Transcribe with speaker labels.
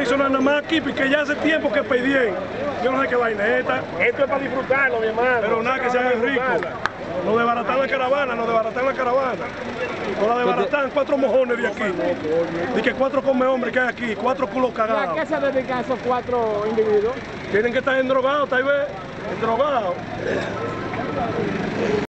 Speaker 1: Eso no es nada más aquí, porque ya hace tiempo que pedí. Yo no sé qué vaina es esta.
Speaker 2: Esto es para disfrutarlo, mi hermano.
Speaker 1: Pero nada, que se hagan ricos. Nos desbaratan la caravana, nos desbaratan la caravana. Nos la desbaratan 4 mojones de aquí. Y que 4 come hombres que hay aquí, 4 culos
Speaker 3: ¿Y a
Speaker 1: cagados.
Speaker 3: qué se dedican esos 4 individuos?
Speaker 1: Tienen que estar endrogados, tal vez. Endrogados.